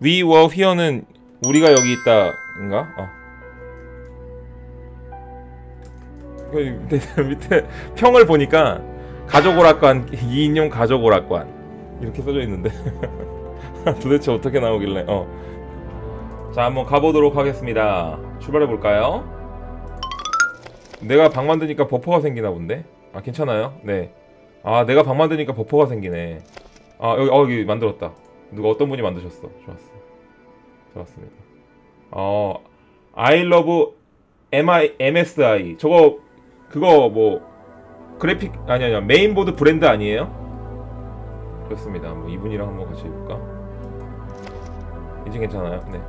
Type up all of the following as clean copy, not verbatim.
We were here는 우리가 여기 있다인가? 밑에 평을 보니까 가족 오락관 2인용 가족 오락관 이렇게 써져 있는데 도대체 어떻게 나오길래? 자, 한번 가보도록 하겠습니다. 출발해 볼까요? 내가 방 만드니까 버퍼가 생기나 본데? 아, 괜찮아요? 네. 아, 내가 방 만드니까 버퍼가 생기네. 아, 여기 만들었다. 누가 어떤 분이 만드셨어. 좋았어. 좋았습니다. I love MSI. 그거 뭐 그래픽 아니야 메인보드 브랜드 아니에요? 좋습니다. 뭐 이분이랑 한번 같이 해볼까? 이제 괜찮아요? 네.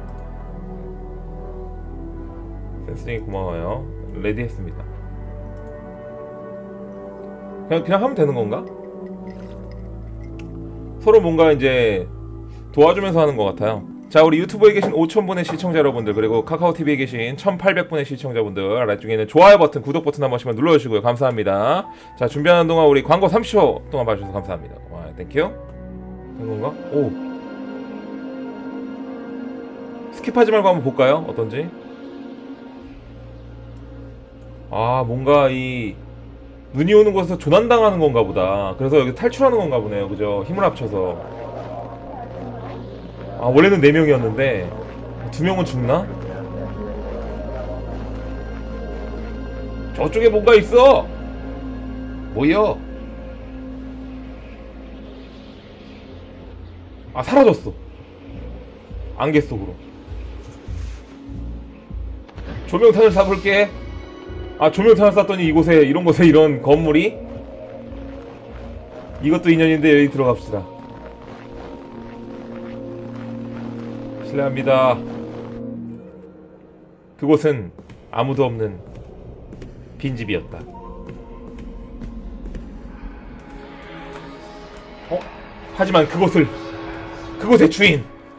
센스쟁이 고마워요. 레디 했습니다. 그냥 하면 되는 건가? 서로 뭔가 이제 도와주면서 하는 것 같아요. 자, 우리 유튜브에 계신 5,000분의 시청자 여러분들, 그리고 카카오TV에 계신 1,800분의 시청자분들, 아래쪽에는 좋아요 버튼, 구독 버튼 한 번씩만 눌러주시고요. 감사합니다. 자, 준비하는 동안 우리 광고 30초 동안 봐주셔서 감사합니다. 와, 땡큐. 된 건가? 오. 스킵하지 말고 한번 볼까요? 어떤지? 아, 뭔가 눈이 오는 곳에서 조난당하는 건가 보다. 그래서 여기 탈출하는 건가 보네요. 그죠? 힘을 합쳐서. 아, 원래는 4명이었는데 2명은 죽나? 저쪽에 뭔가 있어! 뭐여? 아, 사라졌어. 안개 속으로. 조명탄을 쏴볼게. 아, 조명탄을 쐈더니 이곳에, 이런 곳에 이런 건물이? 이것도 인연인데 여기 들어갑시다. 실례합니다. 그곳은 아무도 없는 빈집이었다. 하지만 그곳의 주인!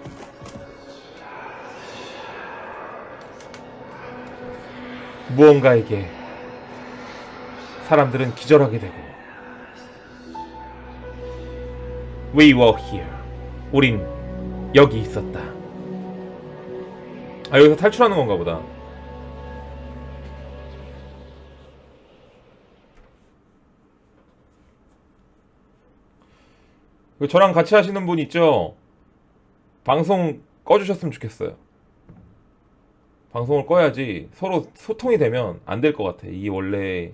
무언가에게 사람들은 기절하게 되고 We were here. 우린 여기 있었다. 아, 여기서 탈출하는 건가 보다. 저랑 같이 하시는 분 있죠? 방송 꺼주셨으면 좋겠어요. 방송을 꺼야지 서로 소통이 되면 안 될 것 같아. 이 원래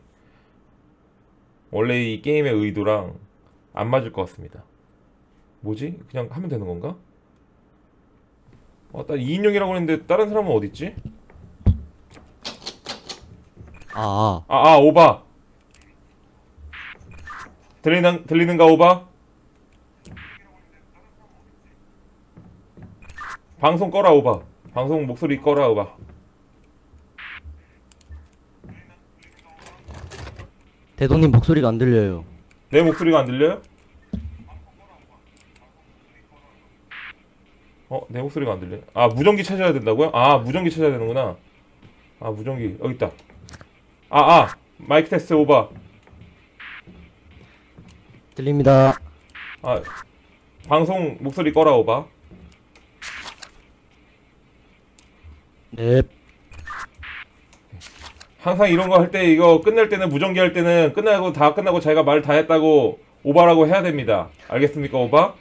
이 게임의 의도랑 안 맞을 것 같습니다. 뭐지? 그냥 하면 되는 건가? 딱 2인용이라고 했는데 다른 사람은 어딨지? 오바. 들리는가 오바? 방송 꺼라 오바. 방송 목소리 꺼라 오바. 대도님 목소리가 안 들려요. 내 목소리가 안 들려요? 내 목소리가 안 들려요? 아, 무전기 찾아야 된다고요? 아, 무전기 찾아야 되는구나. 아, 무전기 여기 있다. 마이크 테스트 오바. 들립니다. 아, 방송 목소리 꺼라 오바. 네. 항상 이런 거 할 때 이거 끝날 때는 무전기 할 때는 끝나고 자기가 말 다 했다고 오바라고 해야 됩니다. 알겠습니까 오바?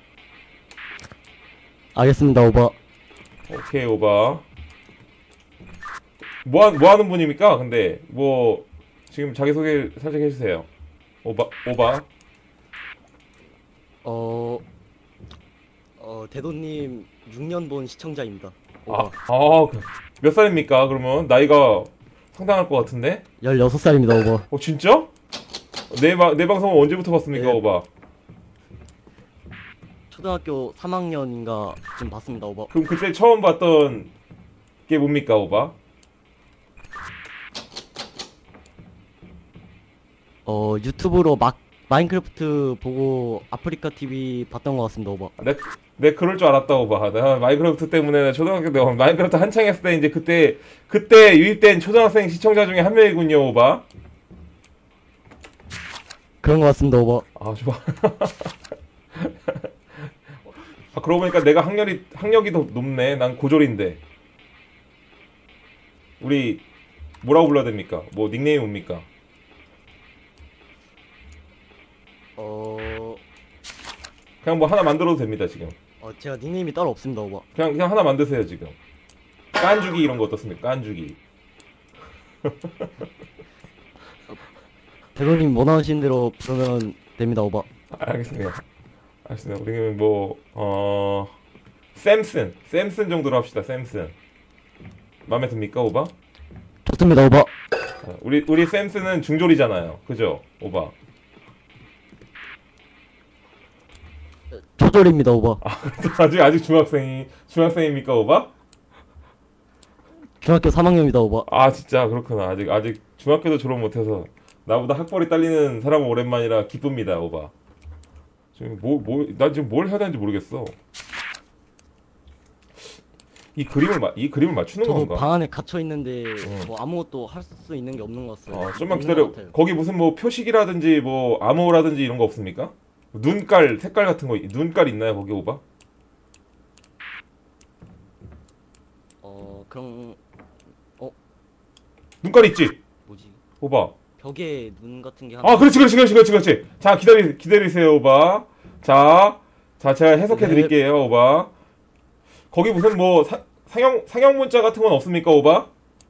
알겠습니다, 오버. 오케이 오바. 뭐 하는 분입니까? 근데 뭐 지금 자기소개 살짝 해주세요. 오바. 대도님 6년 본 시청자입니다. 몇 살입니까? 그러면 나이가 상당할 것 같은데? 16살입니다, 오버. 진짜? 내 방송을 언제부터 봤습니까, 네. 오바? 초등학교 3학년인가 좀 봤습니다, 오버. 그럼 그때 처음 봤던 게 뭡니까, 오바? 유튜브로 마인크래프트 보고 아프리카 TV 봤던 것 같습니다, 오버. 내 그럴 줄 알았다, 오바. 내가 마인크래프트 때문에 초등학교 때 마인크래프트 한창 했을 때 이제 그때 유입된 초등학생 시청자 중에 한 명이군요, 오바. 그런 것 같습니다, 오버. 아, 좋아. 아 그러고 보니까 내가 학력이 더 높네. 난 고졸인데. 우리 뭐라고 불러야 됩니까? 뭐 닉네임이 뭡니까? 그냥 뭐 하나 만들어도 됩니다 지금. 제가 닉네임이 따로 없습니다, 오바. 그냥 하나 만드세요 지금. 깐주기 이런 거 어떻습니까? 깐주기. 대표님 원하시는 대로 부르면 됩니다, 오바. 알겠습니다. 알겠습니다. 우리는 뭐 샘슨 정도로 합시다. 샘슨. 마음에 듭니까, 오바? 좋습니다, 오바. 우리 샘슨은 중졸이잖아요. 그죠, 오바? 초졸입니다, 오바. 아직 중학생입니까, 오바? 중학교 3학년입니다, 오바. 아 진짜 그렇구나. 아직 중학교도 졸업 못해서 나보다 학벌이 딸리는 사람은 오랜만이라 기쁩니다, 오바. 지금 나 지금 뭘 해야 되는지 모르겠어. 이 그림을 맞추는 저도 건가? 방 안에 갇혀 있는데 뭐 아무것도 할 수 있는 게 없는 것 같아요. 좀만 없는 기다려. 것 같아요. 거기 무슨 뭐 표식이라든지 뭐 암호라든지 이런 거 없습니까? 눈깔 색깔 같은 거 눈깔 있나요 거기 오바? 그럼 눈깔 있지? 뭐지? 오바. 벽에 눈 같은 게 아 그렇지. 자 기다리세요 오바. 자 제가 해석해 드릴게요 오바. 거기 무슨 뭐 상형 문자 같은 건 없습니까 오바?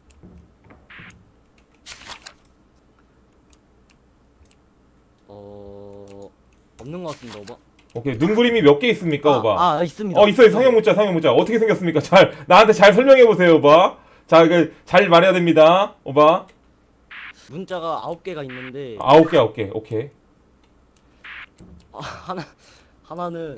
없는 것 같습니다, 오바. 오케이. 눈 그림이 몇 개 있습니까 오바? 있습니다. 있어요. 상형 문자 어떻게 생겼습니까? 나한테 잘 설명해 보세요 오바. 자 이거 잘 말해야 됩니다 오바. 문자가 9개가 있는데 9개 오케이. 하나는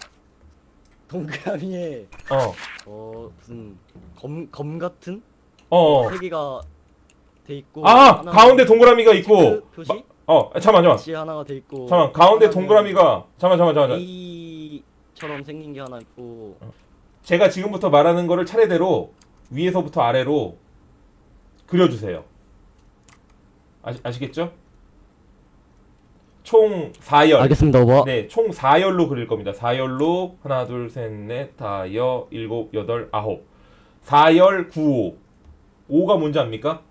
동그라미에 무슨 검 같은 세 개가 돼 있고 가운데 동그라미가 있고 표시? 잠깐만 시 하나가 돼 있고 가운데 동그라미가 잠깐만 A처럼 생긴 게 하나 있고 제가 지금부터 말하는 거를 차례대로 위에서부터 아래로 그려주세요. 아시겠죠? 총 4열. 알겠습니다, 오바. 네, 총 4열로 그릴 겁니다. 4열로 하나, 둘, 셋, 넷, 다, 여, 일곱, 여덟, 아홉. 4열 9호. 5가 뭔지 압니까?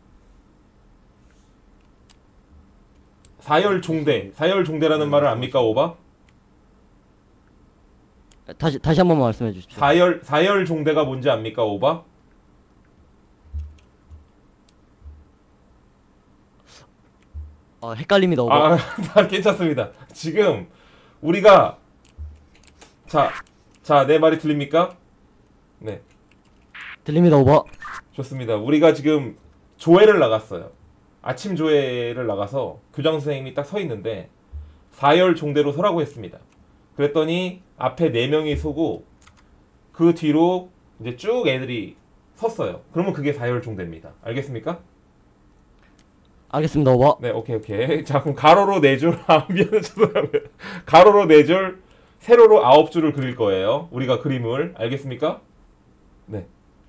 4열 종대라는 말을 압니까, 오바? 다시 한 번만 말씀해 주십시오. 4열 종대가 뭔지 압니까, 오바? 헷갈립니다, 오바. 괜찮습니다. 지금 우리가 자, 내 말이 들립니까? 네. 들립니다, 오바. 좋습니다. 우리가 지금 조회를 나갔어요. 아침 조회를 나가서 교장 선생님이 딱 서 있는데 4열 종대로 서라고 했습니다. 그랬더니 앞에 4명이 서고 그 뒤로 이제 쭉 애들이 섰어요. 그러면 그게 4열 종대입니다. 알겠습니까? 알겠습니다, 오바. 네, 오케이. 자, 그럼 가로로 4줄, 미안해, 죄송합니다. 가로로 4줄, 세로로 9줄을 그릴 거예요. 우리가 그림을. 알겠습니까? 네.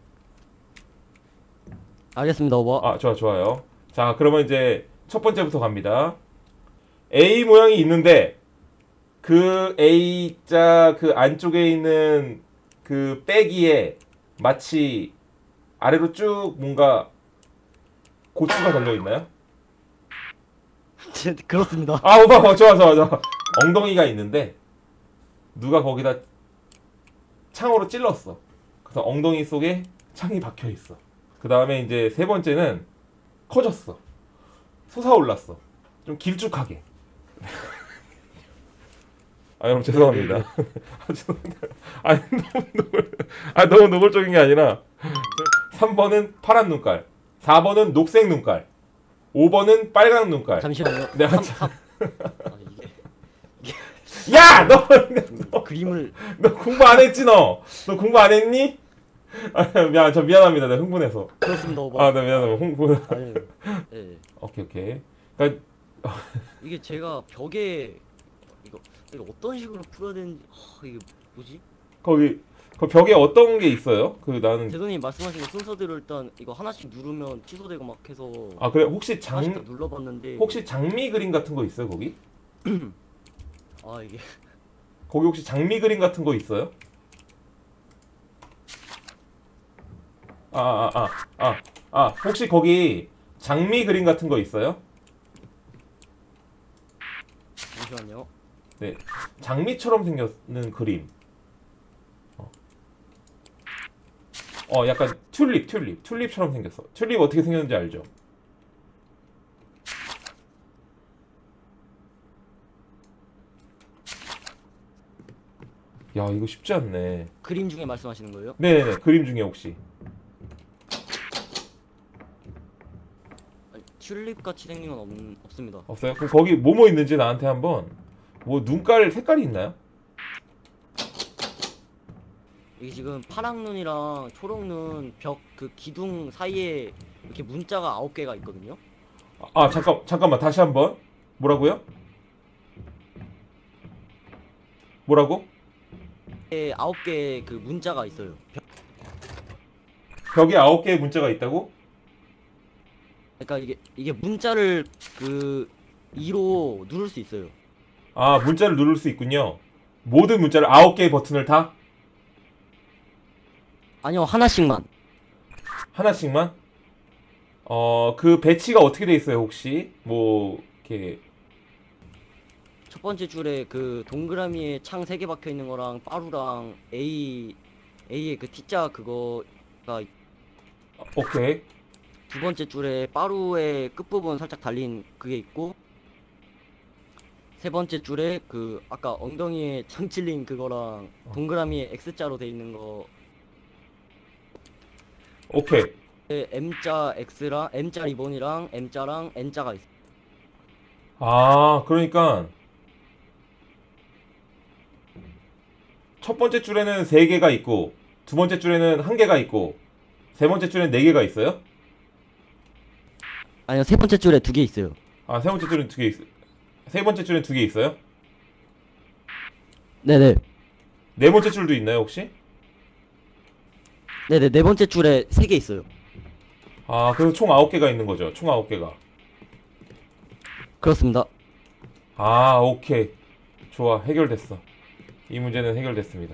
알겠습니다, 오바. 좋아요. 자, 그러면 이제 첫 번째부터 갑니다. A 모양이 있는데, 그 A자 그 안쪽에 있는 그 빼기에 마치 아래로 쭉 뭔가 고추가 달려있나요? 그렇습니다. 오빠, 좋아. 엉덩이가 있는데 누가 거기다 창으로 찔렀어. 그래서 엉덩이 속에 창이 박혀 있어. 그 다음에 이제 세 번째는 커졌어. 솟아올랐어. 좀 길쭉하게. 여러분 죄송합니다. 너무 노골적인 게 아니라 3번은 파란 눈깔, 4번은 녹색 눈깔, 5번은 빨간 눈깔. 잠시만요. 야! 너 그림을 너 공부 안 했지 너? 너 공부 안 했니? 미안합니다. 내가 흥분해서. 그렇습니다, 오바. 네, 미안해요. 흥분. 네. 오케이. 그러니까 이게 제가 벽에 이거 어떤 식으로 풀어야 되는지 이게 뭐지? 거기 그 벽에 어떤 게 있어요? 나는 대도님 말씀하신 순서대로 일단 이거 하나씩 누르면 취소되고 막 해서 그래 혹시 하나씩 다 눌러봤는데 혹시 장미 그림 같은 거 있어요 거기? 이게 거기 혹시 장미 그림 같은 거 있어요? 혹시 거기 장미 그림 같은 거 있어요? 잠시만요. 네, 장미처럼 생겼는 그림. 약간 튤립처럼 생겼어. 튤립 어떻게 생겼는지 알죠? 야, 이거 쉽지 않네. 그림 중에 말씀하시는 거예요? 네네네, 그림 중에 혹시 아니, 튤립 같이 생긴 건 없습니다. 없어요? 그럼 거기 뭐뭐 있는지 나한테 한번. 뭐 눈깔 색깔이 있나요? 이게 지금 파랑 눈이랑 초록 눈 벽 그 기둥 사이에 이렇게 문자가 9개가 있거든요. 잠깐만 다시 한번. 뭐라고요? 뭐라고? 9개 그 문자가 있어요. 벽에 9개의 문자가 있다고? 그러니까 이게 문자를 그 2로 누를 수 있어요. 아, 문자를 누를 수 있군요. 모든 문자를 9개의 버튼을 다? 아니요, 하나씩만. 하나씩만? 그 배치가 어떻게 돼 있어요, 혹시? 뭐 이렇게 첫 번째 줄에 그 동그라미에 창 3개 박혀 있는 거랑 빠루랑 A의 그 T자 그거가 오케이. 두 번째 줄에 빠루의 끝부분 살짝 달린 그게 있고 세 번째 줄에 그 아까 엉덩이에 창 찔린 그거랑 동그라미에 X자로 돼 있는 거 오케이. M자 X랑 M자 리본이랑 M자랑 N자가 있어. 아, 그러니까 첫 번째 줄에는 3개가 있고, 두 번째 줄에는 1개가 있고, 세 번째 줄에는 4개가 있어요? 아니요, 세 번째 줄에 2개 있어요. 아, 세 번째 줄에는 2개 있어. 세 번째 줄에는 2개 있어요? 네네. 네 번째 줄도 있나요, 혹시? 네네, 네 번째 줄에 3개 있어요. 아, 그래서 총 9개가 있는 거죠. 총 9개가. 그렇습니다. 아, 오케이. 좋아. 해결됐어. 이 문제는 해결됐습니다.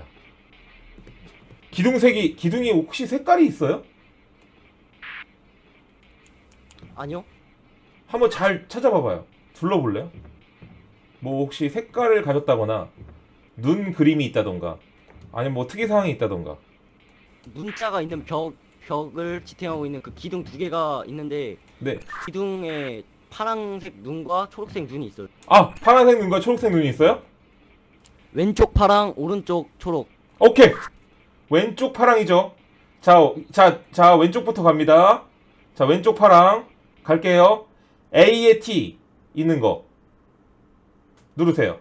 기둥이 혹시 색깔이 있어요? 아니요? 한번 잘 찾아봐봐요. 둘러볼래요? 뭐 혹시 색깔을 가졌다거나 눈 그림이 있다던가 아니면 뭐 특이사항이 있다던가. 문자가 있는 벽을 지탱하고 있는 그 기둥 2개가 있는데 네. 기둥에 파란색 눈과 초록색 눈이 있어요. 아, 파란색 눈과 초록색 눈이 있어요? 왼쪽 파랑, 오른쪽 초록. 오케이. 왼쪽 파랑이죠. 자, 왼쪽부터 갑니다. 자, 왼쪽 파랑 갈게요. A에 T 있는 거 누르세요.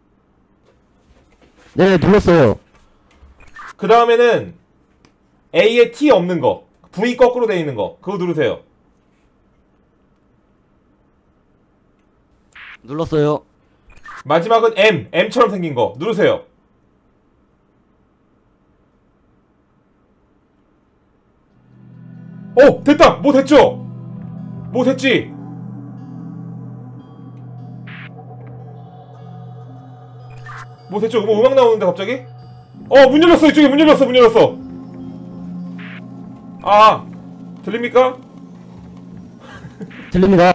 네, 눌렀어요. 그 다음에는 A에 T 없는 거, V 거꾸로 돼 있는 거, 그거 누르세요. 눌렀어요. 마지막은 M처럼 생긴 거 누르세요. 됐다! 뭐 됐죠? 뭐 됐지? 뭐 됐죠? 뭐 음악 나오는데 갑자기? 문 열렸어! 이쪽에 문 열렸어! 아, 들립니까? 들립니다.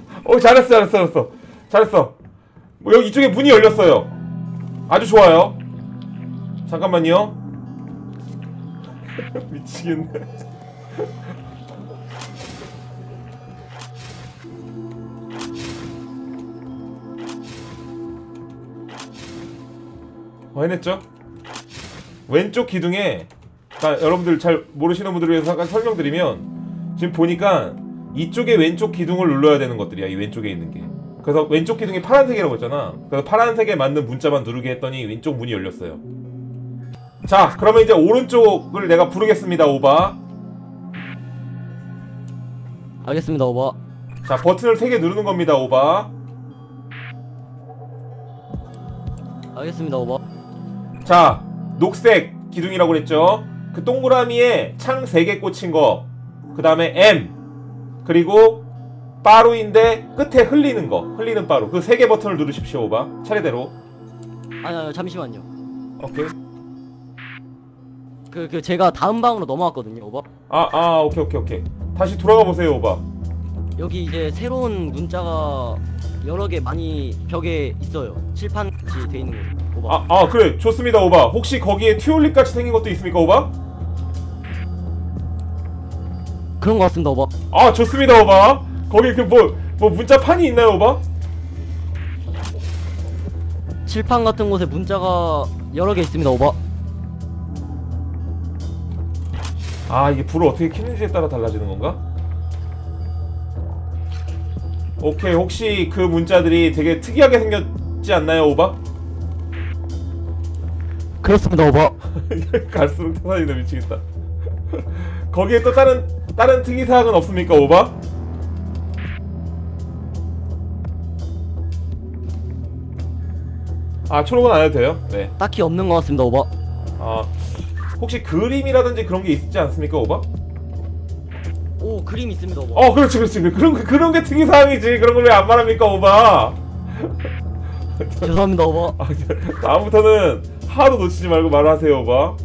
잘했어. 뭐 여기 이쪽에 문이 열렸어요. 아주 좋아요. 잠깐만요. 미치겠네. 해냈죠? 왼쪽 기둥에, 그러니까 여러분들 잘 모르시는 분들을 위해서 잠깐 설명드리면, 지금 보니까 이쪽에 왼쪽 기둥을 눌러야 되는 것들이야. 이 왼쪽에 있는 게. 그래서 왼쪽 기둥이 파란색이라고 했잖아. 그래서 파란색에 맞는 문자만 누르게 했더니 왼쪽 문이 열렸어요. 자, 그러면 이제 오른쪽을 내가 부르겠습니다. 오바. 알겠습니다, 오버. 자, 버튼을 3개 누르는 겁니다. 오바. 알겠습니다, 오버. 자, 녹색 기둥이라고 그랬죠. 그 동그라미에 창 3개 꽂힌 거, 그 다음에 M, 그리고 빠루인데 끝에 흘리는 빠루, 그 3개 버튼을 누르십시오. 오바. 차례대로. 아니, 잠시만요. 오케이. 그 제가 다음 방으로 넘어왔거든요, 오버. 오케이. 다시 돌아가 보세요, 오바. 여기 이제 새로운 문자가 여러 개 많이 벽에 있어요. 칠판 같이 돼 있는 거. 오버. 그래. 좋습니다, 오바. 혹시 거기에 튤립 같이 생긴 것도 있습니까, 오바? 그런 거 같습니다, 오버. 좋습니다, 오바. 거기 그 뭐 문자판이 있나요, 오바? 칠판 같은 곳에 문자가 여러 개 있습니다, 오버. 이게 불을 어떻게 켜는지에 따라 달라지는 건가? 오케이. 혹시 그 문자들이 되게 특이하게 생겼지 않나요, 오바? 그렇습니다, 오버. 갈수록 태산이네. 미치겠다. 거기에 또 다른 특이사항은 없습니까, 오바? 초록은 안 해도 돼요? 네. 딱히 없는 것 같습니다, 오버. 혹시 그림이라든지 그런 게 있지 않습니까, 오바? 오, 그림 있습니다, 오버. 그렇지. 그런 게 특이사항이지. 그런 걸 왜 안 말합니까, 오바? 죄송합니다, 오버. 다음부터는 하나도 놓치지 말고 말하세요, 오바.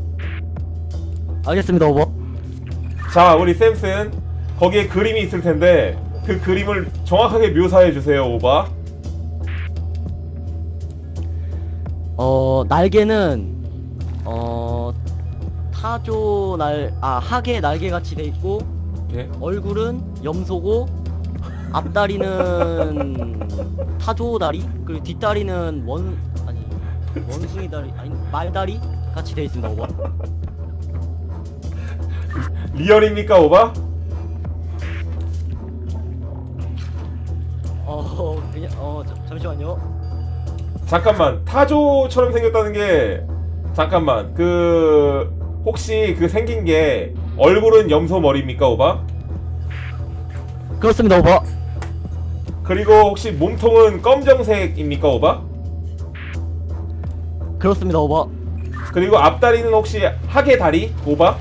알겠습니다, 오버. 자, 우리 샘슨, 거기에 그림이 있을 텐데 그 그림을 정확하게 묘사해 주세요, 오바. 날개는 하계 날개 같이 돼 있고, 예? 얼굴은 염소고, 앞다리는 타조 다리, 그리고 뒷다리는 원숭이 다리, 아니 말다리 같이 돼 있습니다, 오버. 리얼입니까, 오바? 잠시만요. 잠깐만, 타조처럼 생겼다는 게, 잠깐만, 혹시 생긴 게 얼굴은 염소 머리입니까, 오바? 그렇습니다, 오버. 그리고 혹시 몸통은 검정색입니까, 오바? 그렇습니다, 오버. 그리고 앞다리는 혹시 하계 다리, 오바?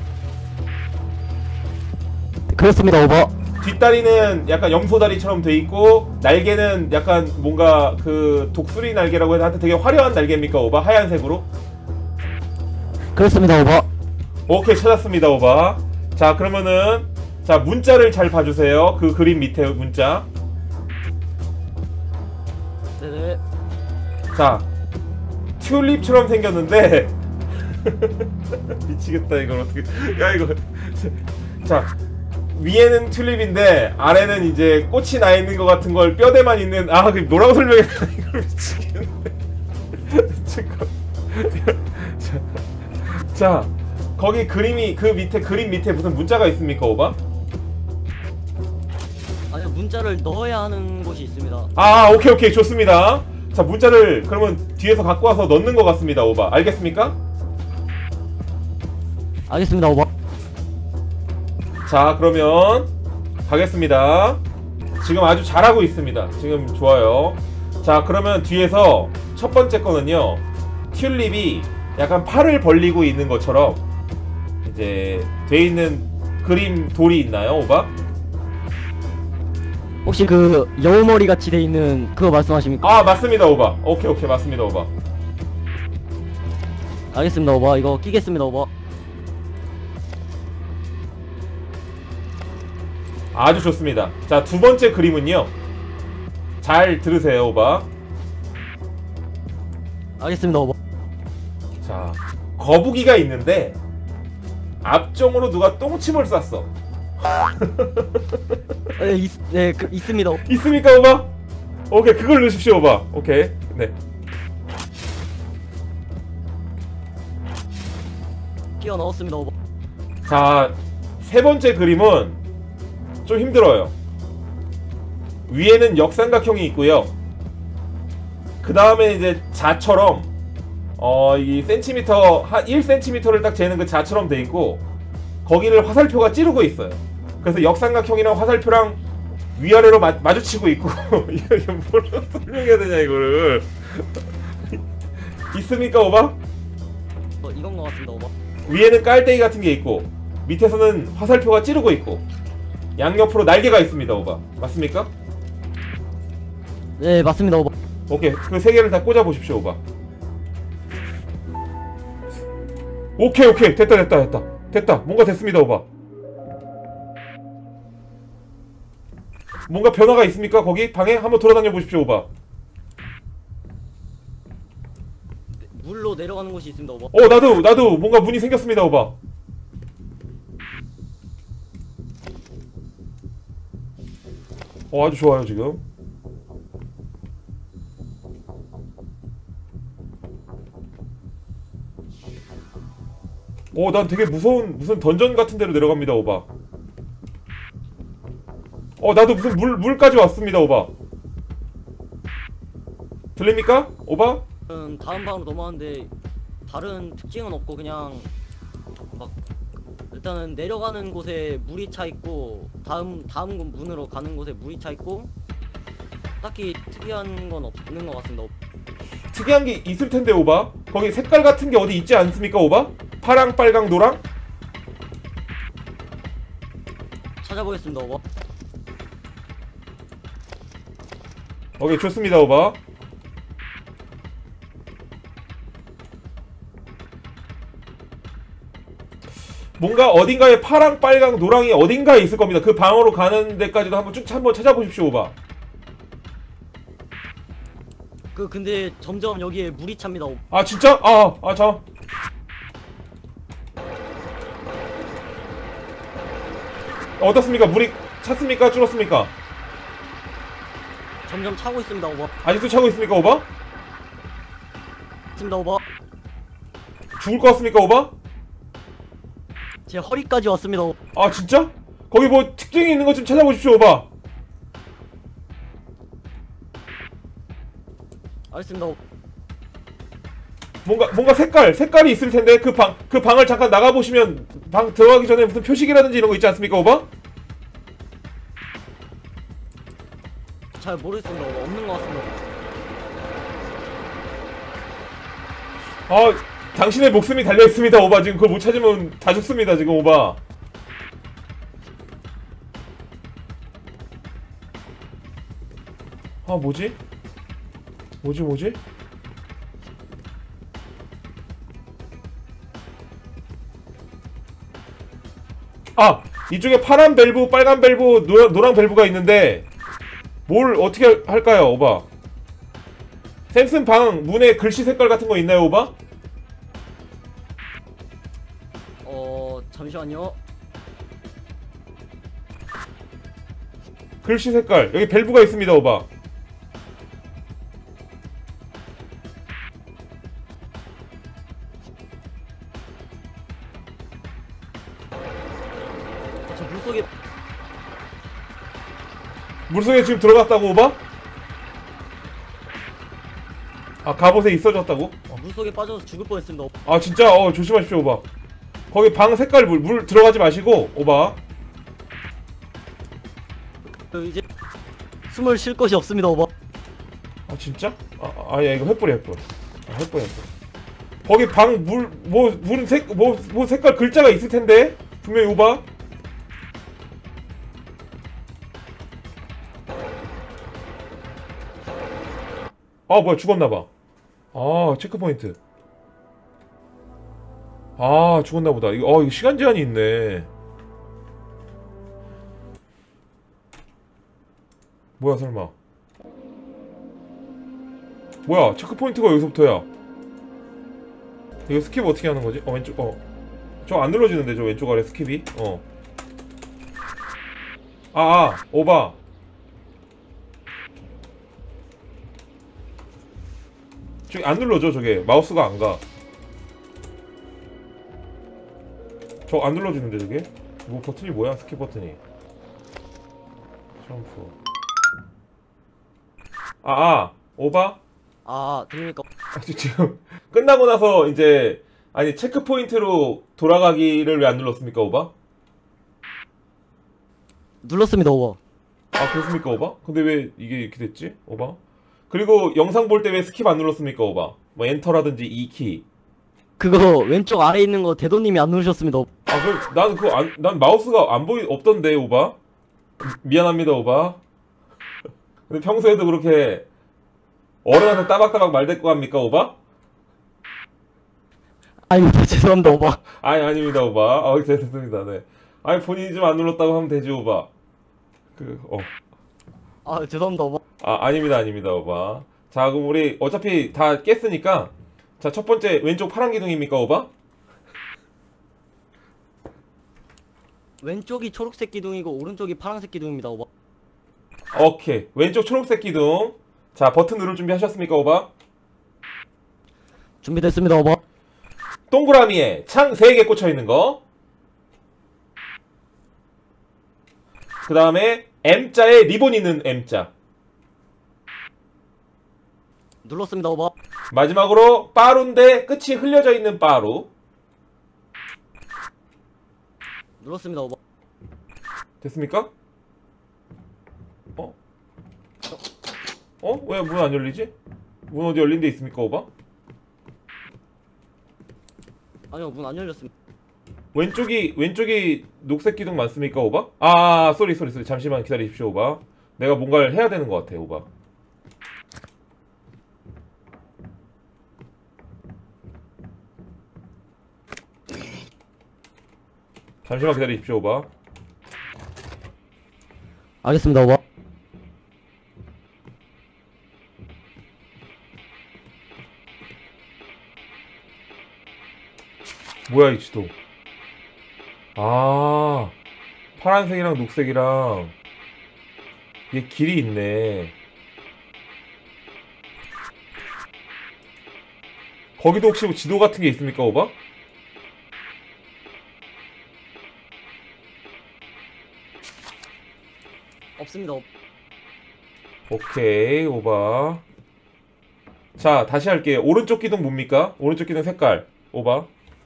그렇습니다, 오버. 뒷다리는 약간 염소다리처럼 돼 있고, 날개는 약간 뭔가 독수리 날개라고 해서 하여튼 되게 화려한 날개입니까, 오바? 하얀색으로? 그렇습니다, 오버. 오케이, 찾았습니다, 오바. 자, 그러면은 문자를 잘 봐주세요. 그 그림 밑에 문자. 네네. 자, 튤립처럼 생겼는데 미치겠다. 이걸 어떻게 이거. 자, 위에는 튤립인데 아래는 이제 꽃이 나 있는 것 같은 걸 뼈대만 있는. 그 뭐라고 설명해. 이걸 미치겠네. 자, 거기 그림이 그림 밑에 무슨 문자가 있습니까, 오바? 아니요, 문자를 넣어야 하는 곳이 있습니다. 오케이, 좋습니다. 자, 문자를 그러면 뒤에서 갖고 와서 넣는 것 같습니다, 오바. 알겠습니까? 알겠습니다, 오버. 자, 그러면 가겠습니다. 지금 아주 잘하고 있습니다. 지금 좋아요. 자, 그러면 뒤에서 첫 번째 거는요, 튤립이 약간 팔을 벌리고 있는 것처럼 이제 돼 있는 그림 돌이 있나요, 오바? 혹시 여우머리 같이 돼 있는 그거 말씀하십니까? 맞습니다, 오바. 오케이, 맞습니다, 오바. 알겠습니다, 오버. 이거 끼겠습니다, 오버. 아주 좋습니다. 자, 두 번째 그림은요, 잘 들으세요, 오바. 알겠습니다, 오버. 자, 거북이가 있는데 앞쪽으로 누가 똥침을 쌌어. 네, 있습니다. 있습니까, 오바? 오케이, 그걸 넣으십시오, 오바. 오케이, 네. 끼워 넣었습니다, 오버. 자, 세 번째 그림은 좀 힘들어요. 위에는 역삼각형이 있고요. 그 다음에 이제 자처럼 이 센티미터 한 1cm를 딱 재는 그 자처럼 돼 있고, 거기를 화살표가 찌르고 있어요. 그래서 역삼각형이랑 화살표랑 위아래로 마주치고 있고. 이거 뭐라고 설명해야 되냐, 이거를. 있습니까, 오바? 이건 것 같습니다, 오버. 위에는 깔때기 같은 게 있고, 밑에서는 화살표가 찌르고 있고, 양옆으로 날개가 있습니다, 오바. 맞습니까? 네, 맞습니다, 오버. 오케이, 그 세 개를 다 꽂아 보십시오, 오바. 오케이 오케이 됐다. 뭔가 됐습니다 오바. 뭔가 변화가 있습니까 거기 방에? 한번 돌아다녀 보십시오 오바. 물로 내려가는 곳이 있습니다 오버. 나도 뭔가 문이 생겼습니다 오바. 아주 좋아요 지금. 난 되게 무슨 던전 같은 데로 내려갑니다 오바. 나도 무슨 물까지 왔습니다 오바. 들립니까 오바? 다음 방으로 넘어가는데 다른 특징은 없고 그냥 막 일단은 내려가는 곳에 물이 차 있고 다음 문으로 가는 곳에 물이 차 있고 딱히 특이한 건 없는 것 같습니다. 특이한 게 있을 텐데 오바. 거기 색깔 같은 게 어디 있지 않습니까 오바? 파랑 빨강 노랑? 찾아보겠습니다 오버. 오케이 좋습니다 오바. 뭔가 어딘가에 파랑 빨강 노랑이 어딘가에 있을 겁니다. 그 방으로 가는 데까지도 한번 찾아보십시오 오바. 근데 점점 여기에 물이 찹니다. 아 진짜? 잠. 어떻습니까? 물이 찼습니까? 줄었습니까? 점점 차고 있습니다 오버. 아직도 차고 있습니까 오바? 있습니다 오버. 죽을 것 같습니까 오바? 제 허리까지 왔습니다 오버. 아 진짜? 거기 뭐 특징이 있는 것 좀 찾아보십시오 오바. 알겠습니다 오버. 뭔가 색깔이 있을 텐데 그 방을 잠깐 나가 보시면 방 들어가기 전에 무슨 표식이라든지 이런 거 있지 않습니까 오바? 잘 모르겠습니다 오버. 없는 것 같습니다 오버. 당신의 목숨이 달려 있습니다 오바. 지금 그걸 못 찾으면 다 죽습니다 지금 오바. 뭐지? 이쪽에 파란 밸브, 빨간 밸브, 노랑 밸브가 있는데 뭘 어떻게 할까요 오바? 샘슨 방 문에 글씨 색깔 같은 거 있나요 오바? 잠시만요. 글씨 색깔 여기 밸브가 있습니다 오바. 저 물속에 물속에 지금 들어갔다고 오바? 갑옷에 있어졌다고? 물속에 빠져서 죽을 뻔했습니다 오버. 진짜? 조심하십시오 오바. 거기 방 색깔 물 들어가지 마시고 오바. 이제 숨을 쉴 것이 없습니다 오버. 진짜? 야 이거 횃불이야 횃불. 횃불. 거기 방 뭐 색깔 글자가 있을 텐데 분명히 오바. 뭐야 죽었나봐. 체크포인트. 죽었나보다. 이거 시간 제한이 있네. 뭐야 설마. 뭐야 체크포인트가 여기서부터야. 이거 스킵 어떻게 하는 거지? 왼쪽 저 안 눌러지는데 저 왼쪽 아래 스킵이. 오바. 저기 안 눌러져. 저게 마우스가 안 가. 저 안 눌러지는데 저게? 뭐 버튼이 뭐야? 스킵 버튼이. 점프. 오바? 들립니까? 지금 끝나고 나서 이제 체크 포인트로 돌아가기를 왜 안 눌렀습니까 오바? 눌렀습니다 오버. 그렇습니까 오바? 근데 왜 이게 이렇게 됐지 오바? 그리고 영상 볼 때 왜 스킵 안 눌렀습니까 오바? 뭐 엔터라든지 E키. 그거 왼쪽 아래에 있는 거 대도님이 안 누르셨습니다 오버. 난 마우스가 없던데 오바? 미안합니다 오바. 근데 평소에도 그렇게 어른한테 따박따박 말대꾸 합니까 오바? 아닙니다. 죄송합니다, 오바. 아니 아닙니다 오바. 됐습니다. 네. 아니 본인이 좀 안 눌렀다고 하면 되지 오바. 아, 죄송합니다, 오바. 아닙니다 오바. 자 그럼 우리 어차피 다 깼으니까 자 첫 번째 왼쪽 파란 기둥입니까 오바? 왼쪽이 초록색 기둥이고 오른쪽이 파란색 기둥입니다, 오바. 오케이 왼쪽 초록색 기둥. 자 버튼 누를 준비 하셨습니까 오바? 준비됐습니다, 오바. 동그라미에 창 3개 꽂혀 있는 거. 그 다음에 M자에 리본 있는 M자. 눌렀습니다, 오바. 마지막으로 빠루인데 끝이 흘려져 있는 빠루. 눌렀습니다, 오바. 됐습니까? 왜 문 안 열리지? 문 어디 열린 데 있습니까 오바? 아니요, 문 안 열렸습니다. 왼쪽이 녹색 기둥 맞습니까 오바? 쏘리 잠시만 기다리십시오 오바. 내가 뭔가를 해야 되는 것 같아 오바. 잠시만 기다리십시오 오바. 알겠습니다, 오바. 뭐야 이 지도. 파란색이랑 녹색이랑 이게 길이 있네. 거기도 혹시 뭐 지도 같은 게 있습니까 오바? 없습니다, 오바. 오케이 오바. 자 다시 할게요. 오른쪽 기둥 뭡니까? 오른쪽 기둥 색깔 오바.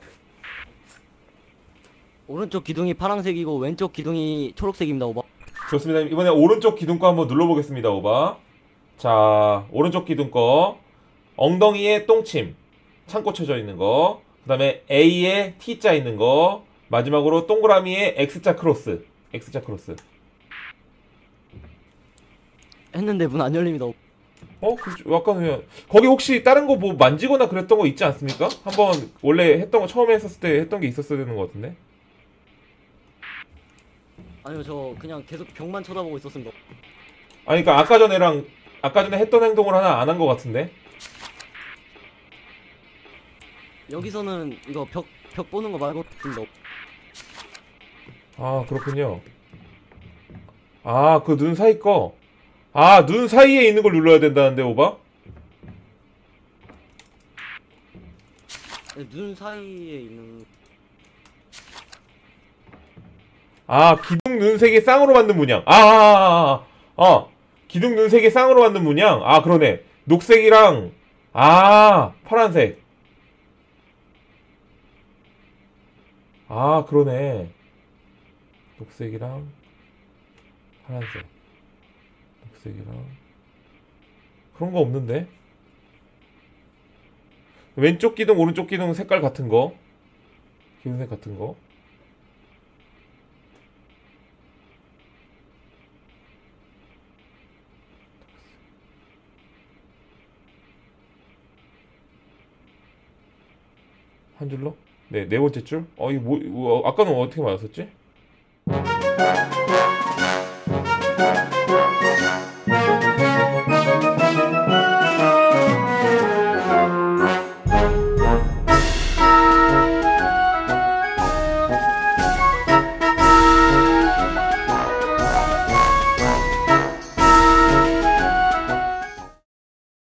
오른쪽 기둥이 파란색이고 왼쪽 기둥이 초록색입니다, 오바. 좋습니다. 이번에 오른쪽 기둥 거 한번 눌러보겠습니다 오바. 자 오른쪽 기둥 거 엉덩이에 똥침 창 꽂혀져 있는 거, 그 다음에 A에 T자 있는 거, 마지막으로 동그라미에 X자 크로스. 했는데 문 안 열립니다, 오바. 약간 그냥 거기 혹시 다른 거 뭐 만지거나 그랬던 거 있지 않습니까? 한번 원래 했던 거 처음에 했었을 때 했던 게 있었어야 되는 것 같은데. 아니요, 저 그냥 계속 벽만 쳐다보고 있었습니다. 아니 그니까 아까 전에 했던 행동을 하나 안 한 것 같은데. 여기서는 이거 벽 보는 거 말고 없습니다. 그렇군요. 그 눈 사이 거. 눈 사이에 있는 걸 눌러야 된다는데 오바? 네, 눈 사이에 있는. 기둥 눈색이 쌍으로 만든 문양. 기둥 눈색이 쌍으로 만든 문양. 그러네. 녹색이랑 파란색. 그러네. 녹색이랑 파란색. 녹색이랑 그런 거 없는데? 왼쪽 기둥 오른쪽 기둥 색깔 같은 거. 기둥색 같은 거. 한 줄로? 네 번째 줄? 이거 아까는 어떻게 맞았었지?